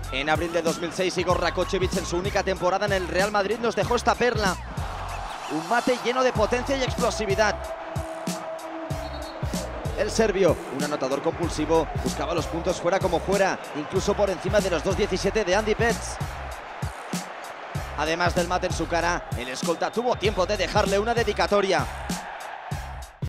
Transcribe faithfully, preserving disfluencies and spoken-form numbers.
En abril de dos mil seis, Igor Rakočević, en su única temporada en el Real Madrid, nos dejó esta perla. Un mate lleno de potencia y explosividad. El serbio, un anotador compulsivo, buscaba los puntos fuera como fuera, incluso por encima de los dos diecisiete de Andy Petz. Además del mate en su cara, el escolta tuvo tiempo de dejarle una dedicatoria.